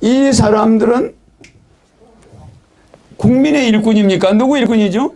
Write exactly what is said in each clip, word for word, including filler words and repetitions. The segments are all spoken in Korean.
이 사람들은 국민의 일꾼입니까? 누구 일꾼이죠?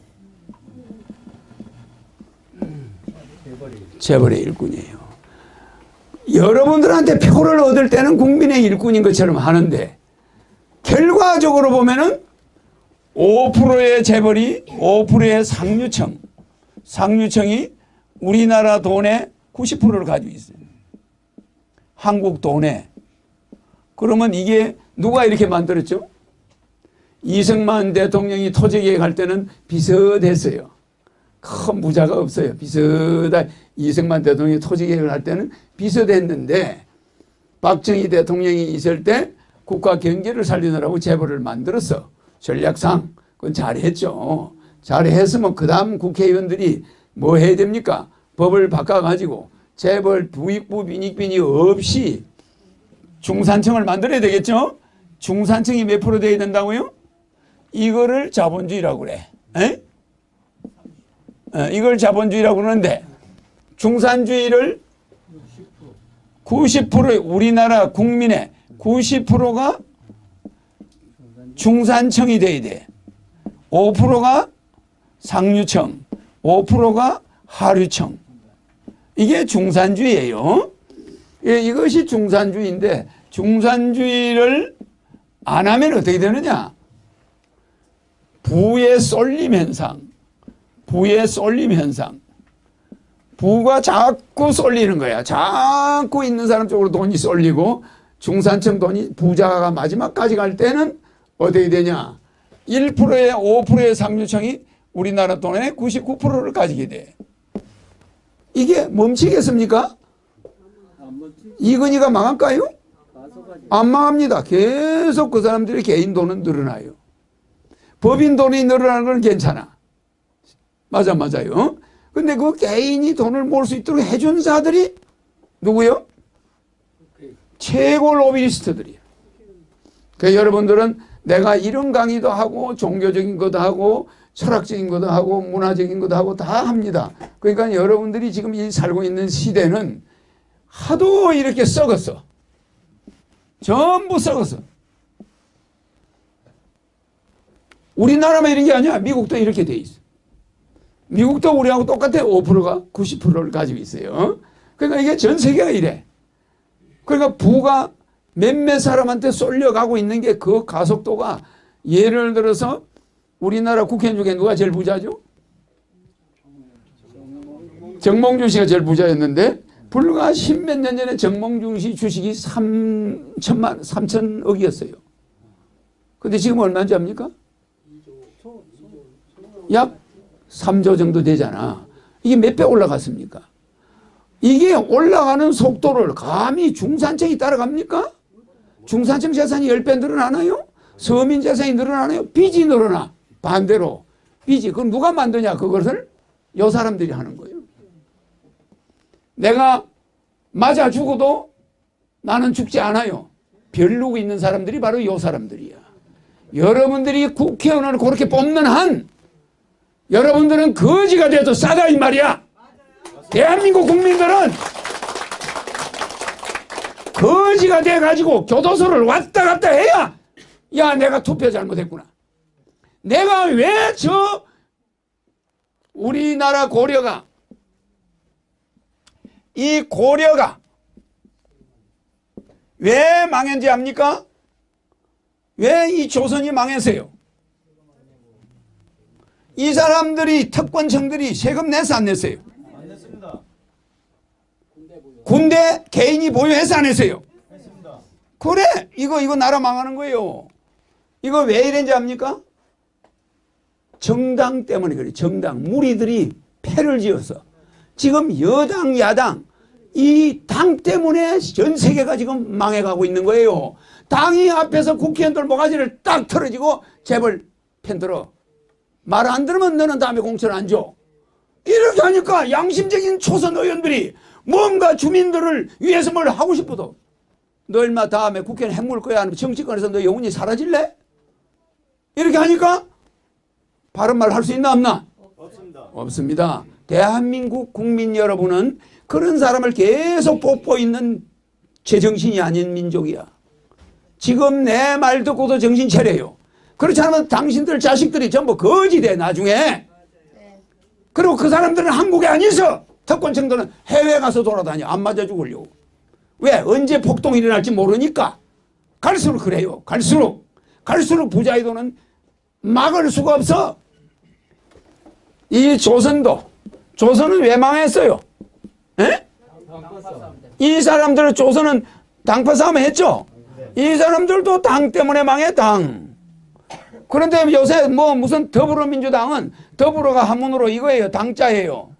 재벌의 일꾼이에요. 여러분들한테 표를 얻을 때는 국민의 일꾼인 것처럼 하는데 결과적으로 보면은 오 퍼센트의 재벌이 오 퍼센트의 상류층, 상류층이 우리나라 돈의 구십 퍼센트를 가지고 있어요. 한국 돈에. 그러면 이게 누가 이렇게 만들었죠? 이승만 대통령이 토지개혁할 때는 비슷했어요. 큰 부자가 없어요. 비슷하 이승만 대통령이 토지개혁을 할 때는 비슷했는데 박정희 대통령이 있을 때 국가 경제를 살리느라고 재벌을 만들었어. 전략상 그건 잘했죠. 잘했으면 그 다음 국회의원들이 뭐 해야 됩니까? 법을 바꿔가지고 재벌 부익부 빈익빈이 없이 중산층을 만들어야 되겠죠. 중산층이 몇 프로 돼야 된다고요? 이거를 자본주의라고 그래. 에? 에, 이걸 자본주의라고 그러는데 중산주의를 구십 퍼센트 우리나라 국민의 구십 퍼센트가 중산층이 돼야 돼. 오 퍼센트가 상류층, 오 퍼센트가 하류층. 이게 중산주의예요. 예, 이것이 중산주의인데 중산주의를 안 하면 어떻게 되느냐? 부의 쏠림 현상. 부의 쏠림 현상. 부가 자꾸 쏠리는 거야. 자꾸 있는 사람 쪽으로 돈이 쏠리고 중산층 돈이 부자가 마지막까지 갈 때는 어떻게 되냐? 일 퍼센트의 오 퍼센트의 상류층이 우리나라 돈의 구십구 퍼센트를 가지게 돼. 이게 멈추겠습니까? 이건희가 망할까요? 안 망합니다. 계속 그 사람들의 개인 돈은 늘어나요. 법인 돈이 늘어나는 건 괜찮아. 맞아 맞아요. 근데 그 개인이 돈을 모을 수 있도록 해준 자들이 누구요? 최고 로비리스트들이에요. 그러니까 여러분들은 내가 이런 강의도 하고 종교적인 것도 하고 철학적인 것도 하고 문화적인 것도 하고 다 합니다. 그러니까 여러분들이 지금 이 살고 있는 시대는 하도 이렇게 썩었어. 전부 썩었어. 우리나라만 이런 게 아니야. 미국도 이렇게 돼 있어. 미국도 우리하고 똑같아. 오 퍼센트가 구십 퍼센트를 가지고 있어요. 그러니까 이게 전 세계가 이래. 그러니까 부가 몇몇 사람한테 쏠려가고 있는 게 그 가속도가 예를 들어서 우리나라 국회의원 중에 누가 제일 부자죠? 정몽준 씨가 제일 부자였는데 불과 십몇 년 전에 정몽준 씨 주식이 삼천만, 삼천억이었어요. 근데 지금 얼마인지 압니까? 약 삼조 정도 되잖아. 이게 몇 배 올라갔습니까? 이게 올라가는 속도를 감히 중산층이 따라갑니까? 중산층 재산이 십 배 늘어나나요? 서민 재산이 늘어나나요? 빚이 늘어나. 반대로 빚이. 그럼 누가 만드냐 그것을? 요 사람들이 하는 거예요. 내가 맞아 죽어도 나는 죽지 않아요. 벼르고 있는 사람들이 바로 요 사람들이야. 여러분들이 국회의원을 그렇게 뽑는 한 여러분들은 거지가 돼도 싸다 이 말이야. 대한민국 국민들은 거지가 돼가지고 교도소를 왔다 갔다 해야 야 내가 투표 잘못했구나. 내가 왜 저 우리나라 고려가 이 고려가 왜 망했는지 압니까? 왜 이 조선이 망했어요? 이 사람들이 특권층들이 세금 내서 안 냈어요? 안 냈습니다. 군대 개인이 보유해서 안 했어요? 했습니다. 그래 이거 이거 나라 망하는 거예요. 이거 왜 이랬는지 압니까? 정당 때문에 그래요. 정당 무리들이 패를 지어서 지금 여당 야당 이 당 때문에 전 세계가 지금 망해가고 있는 거예요. 당이 앞에서 국회의원들 모가지를 딱 털어지고 재벌 편들어 말 안 들으면 너는 다음에 공천 안 줘. 이렇게 하니까 양심적인 초선 의원들이 뭔가 주민들을 위해서 뭘 하고 싶어도 너 얼마 다음에 국회는 핵물 거야 아니면 정치권에서 너 영원히 사라질래? 이렇게 하니까 바른 말 할 수 있나 없나? 없습니다. 없습니다. 대한민국 국민 여러분은 그런 사람을 계속 뽑고 있는 제정신이 아닌 민족이야. 지금 내 말 듣고도 정신 차려요. 그렇지 않으면 당신들 자식들이 전부 거지 돼 나중에. 그리고 그 사람들은 한국에 안 있어. 특권층들은 해외 가서 돌아다녀. 안 맞아 죽으려고. 왜? 언제 폭동이 일어날지 모르니까. 갈수록 그래요. 갈수록. 갈수록 부자의 돈은 막을 수가 없어. 이 조선도. 조선은 왜 망했어요? 에? 이 사람들은 조선은 당파 싸움 했죠? 이 사람들도 당 때문에 망해, 당. 그런데 요새 뭐 무슨 더불어민주당은 더불어가 한문으로 이거예요. 당자예요.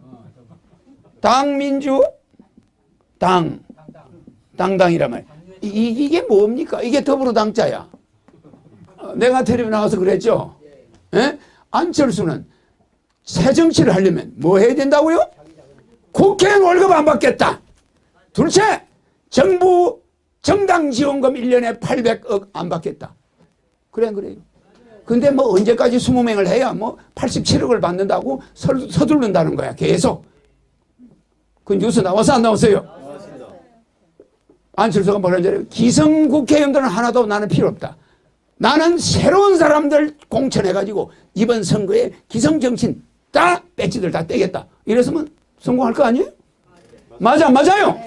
당민주, 당. 당당이란 말. 이, 이게 뭡니까? 이게 더불어당자야. 내가 텔레비전 나가서 그랬죠? 예? 안철수는 새 정치를 하려면 뭐 해야 된다고요? 국회의원 월급 안 받겠다. 둘째, 정부 정당 지원금 일 년에 팔백억 안 받겠다. 그래, 그래요. 근데 뭐 언제까지 이십 명을 해야 뭐 팔십칠억을 받는다고 서, 서두른다는 거야, 계속. 그 뉴스 나와서 안 나왔어요? 안철수가 뭐라는 줄 알아요? 기성 국회의원들은 하나도 나는 필요 없다. 나는 새로운 사람들 공천해가지고 이번 선거에 기성 정치인 다 배지들 다 떼겠다. 이랬으면 성공할 거 아니에요? 맞아, 맞아요.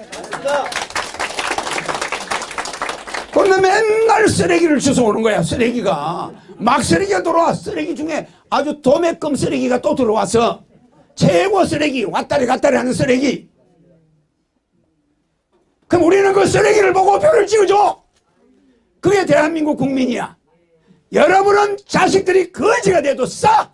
그런데 맨날 쓰레기를 주워오는 거야, 쓰레기가. 막 쓰레기가 들어와. 쓰레기 중에 아주 도매금 쓰레기가 또 들어왔어. 최고 쓰레기, 왔다리 갔다리 하는 쓰레기. 그럼 우리는 그 쓰레기를 보고 표를 찍어줘. 그게 대한민국 국민이야. 여러분은 자식들이 거지가 돼도 싸.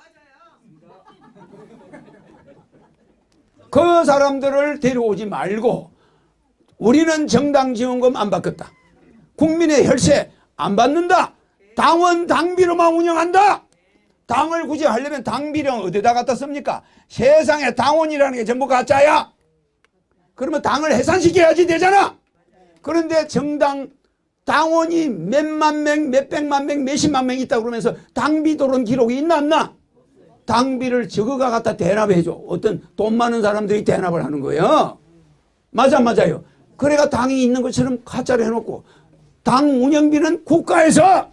그 사람들을 데려오지 말고 우리는 정당 지원금 안 받겠다. 국민의 혈세 안 받는다. 당원 당비로만 운영한다. 당을 굳이 하려면 당비령 어디다 갖다 씁니까? 세상에 당원이라는 게 전부 가짜야. 그러면 당을 해산시켜야지 되잖아. 그런데 정당 당원이 몇만 명, 몇백만 명, 몇십만 명 있다고 그러면서 당비 도론 기록이 있나 없나? 당비를 저거가 갖다 대납해줘. 어떤 돈 많은 사람들이 대납을 하는 거예요. 맞아, 맞아요. 그래가 당이 있는 것처럼 가짜로 해놓고 당 운영비는 국가에서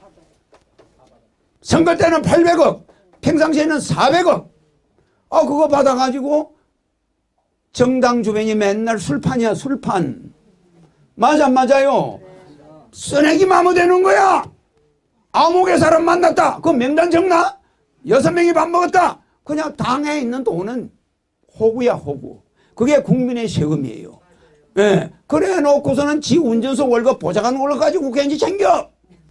선거 때는 팔백억, 평상시에는 사백억. 아, 그거 받아가지고 정당 주변이 맨날 술판이야, 술판. 맞아, 맞아요. 쓰레기 마모되는 거야. 암흑의 사람 만났다. 그 명단 적나? 여섯 명이 밥 먹었다. 그냥 당에 있는 돈은 호구야, 호구. 그게 국민의 세금이에요. 예. 그래 놓고서는 지 운전소 월급 보좌관 월급 가지고 국회의원이 챙겨.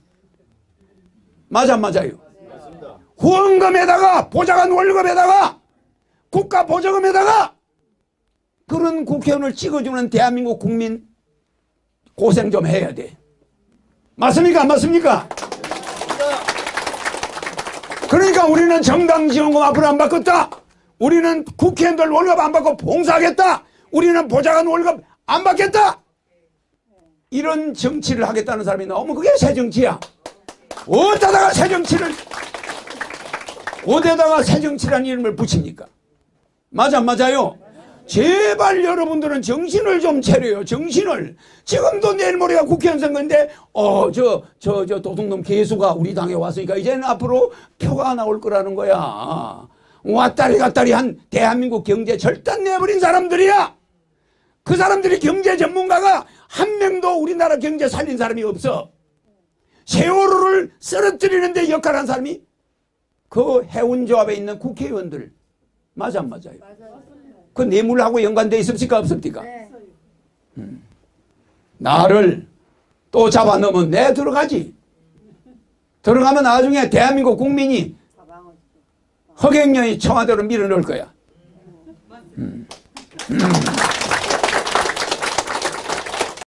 맞아, 맞아요. 후원금에다가 보좌관 월급에다가 국가 보조금에다가 그런 국회의원을 찍어주는 대한민국 국민 고생 좀 해야 돼. 맞습니까? 안 맞습니까? 그러니까 우리는 정당 지원금 앞으로 안 받겠다. 우리는 국회의원들 월급 안 받고 봉사하겠다. 우리는 보좌관 월급 안 받겠다. 이런 정치를 하겠다는 사람이 나오면 그게 새 정치야. 어디다가 새 정치를 어디다가 새 정치라는 이름을 붙입니까? 맞아, 맞아요. 제발 여러분들은 정신을 좀 차려요. 정신을. 지금도 내일 모레가 국회의원 선거인데 어 저 저 저 도둑놈 개수가 우리 당에 왔으니까 이제는 앞으로 표가 나올 거라는 거야. 왔다리 갔다리 한 대한민국 경제 절단 내버린 사람들이야. 그 사람들이 경제 전문가가 한 명도 우리나라 경제 살린 사람이 없어. 세월호를 쓰러뜨리는 데 역할한 사람이 그 해운조합에 있는 국회의원들. 맞아, 안 맞아요? 그 뇌물하고 연관되어 있습니까? 없습니까? 네. 음. 나를 또 잡아넣으면 내 들어가지. 들어가면 나중에 대한민국 국민이 허경영이 청와대로 밀어넣을 거야. 음. 음.